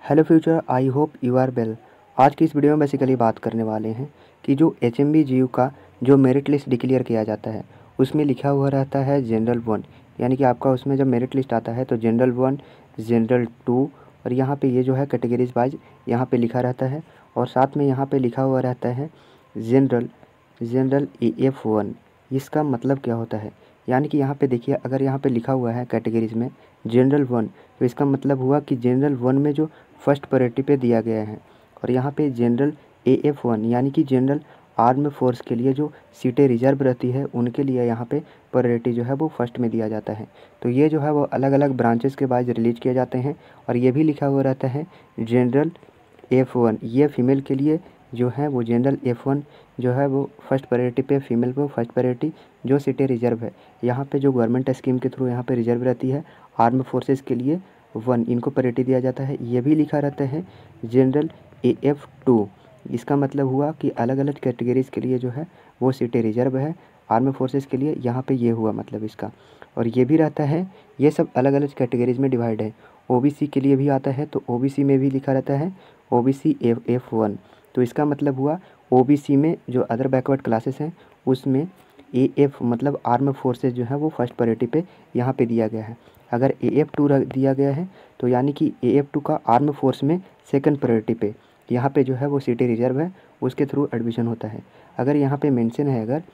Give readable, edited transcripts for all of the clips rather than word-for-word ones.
Hello future, I hope you are well. आज की इस वीडियो में बेसिकली बात करने वाले हैं कि जो एचएमबी जीयू का जो मेरिट लिस्ट डिक्लेयर किया जाता है उसमें लिखा हुआ रहता है जनरल 1, यानी कि आपका उसमें जब मेरिट लिस्ट आता है तो जनरल 1, जनरल 2 और यहाँ पे ये जो है कैटेगरीज वाइज यहाँ पे लिखा रहता है। और साथ में यहाँ पे लिखा हुआ रहता है जनरल जनरल AF1। इसका मतलब क्या होता है, यानी कि यहाँ पे देखिए, अगर यहाँ पे लिखा हुआ है कैटेगरीज में जनरल 1 तो इसका मतलब हुआ कि जनरल 1 में जो फर्स्ट प्रायोरिटी पे दिया गया है। और यहाँ पे जनरल AF1 यानी कि जनरल आर्म फोर्स के लिए जो सीटें रिजर्व रहती है उनके लिए यहाँ पे प्रायोरिटी जो है वो फर्स्ट में दिया जाता है। तो ये जो है वो अलग अलग ब्रांचेस के बाद रिलीज किए जाते हैं। और ये भी लिखा हुआ रहता है जनरल F1, ये फीमेल के लिए जो है वो जनरल F1 जो है वो फर्स्ट प्रायोरिटी पे, फीमेल को फर्स्ट प्रायोरिटी जो सीटें रिजर्व है यहाँ पे जो गवर्नमेंट स्कीम के थ्रू यहाँ पे रिजर्व रहती है आर्म फोर्सेस के लिए 1, इनको प्रायोरिटी दिया जाता है। ये भी लिखा रहता है जनरल AF2। इसका मतलब हुआ कि अलग अलग कैटेगरीज़ के लिए जो है वो सीटें रिजर्व है आर्म फोर्सेस के लिए, यहाँ पे ये हुआ मतलब इसका। और ये भी रहता है, ये सब अलग अलग कैटेगरीज़ में डिवाइड है। OBC के लिए भी आता है तो OBC में भी लिखा रहता है OBC F1। तो इसका मतलब हुआ OBC में जो अदर बैकवर्ड क्लासेस हैं उसमें AF मतलब आर्म फोर्सेस जो है वो फर्स्ट प्रायोरिटी पे यहाँ पे दिया गया है। अगर AF2 दिया गया है तो यानी कि AF2 का आर्म फोर्स में सेकंड प्रायोरिटी पे यहाँ पे जो है वो सीटें रिजर्व है, उसके थ्रू एडमिशन होता है। अगर यहाँ पे मेंशन है अगर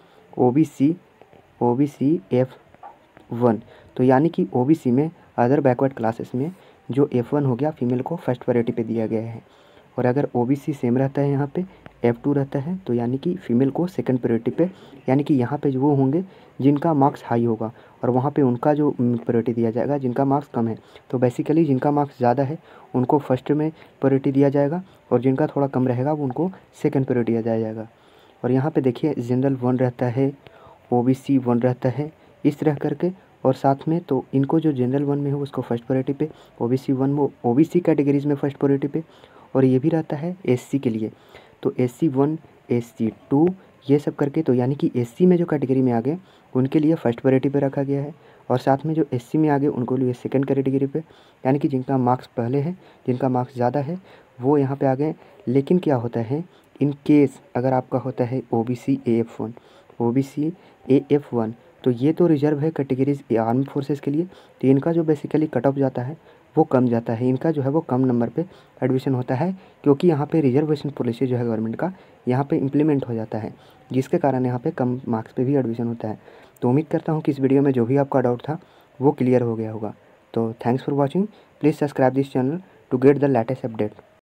OBC F1 तो यानी कि OBC में अदर बैकवर्ड क्लासेस में जो F1 हो गया फीमेल को फर्स्ट प्रायोरिटी पे दिया गया है। और अगर OBC सेम रहता है यहाँ पे F2 रहता है तो यानी कि फ़ीमेल को सेकंड प्रायोरिटी पे, यानी कि यहाँ पे जो वो होंगे जिनका मार्क्स हाई होगा और वहाँ पे उनका जो प्रायोरिटी दिया जाएगा जिनका मार्क्स कम है। तो बेसिकली जिनका मार्क्स ज़्यादा है उनको फर्स्ट में प्रायोरिटी दिया जाएगा और जिनका थोड़ा कम रहेगा वो उनको सेकंड प्रायोरिटी दिया जाएगा। और यहाँ पे देखिए जनरल 1 रहता है, OBC 1 रहता है, इस तरह करके। और साथ में तो इनको जो जनरल 1 में हो उसको फर्स्ट प्रायोरिटी पे, OBC 1 में OBC कैटेगरीज़ में फर्स्ट प्रायोरिटी पे। और ये भी रहता है SC के लिए, तो SC 1, SC 2 ये सब करके, तो यानी कि SC में जो कैटेगरी में आ गए उनके लिए फर्स्ट प्रायोरिटी पे रखा गया है। और साथ में जो SC में आ गए उनको लिए सेकंड कैटेगरी पे, यानी कि जिनका मार्क्स पहले है, जिनका मार्क्स ज़्यादा है वो यहाँ पे आ गए। लेकिन क्या होता है, इन केस अगर आपका होता है OBC AF1 तो ये तो रिजर्व है कैटेगरीज आर्म फोर्सेस के लिए, तो इनका जो बेसिकली कट ऑफ जाता है वो कम जाता है, इनका जो है वो कम नंबर पे एडमिशन होता है, क्योंकि यहाँ पे रिजर्वेशन पॉलिसी जो है गवर्नमेंट का यहाँ पे इम्प्लीमेंट हो जाता है, जिसके कारण यहाँ पे कम मार्क्स पे भी एडमिशन होता है। तो उम्मीद करता हूँ कि इस वीडियो में जो भी आपका डाउट था वो क्लियर हो गया होगा। तो thanks for watching, please subscribe this channel to get the latest update.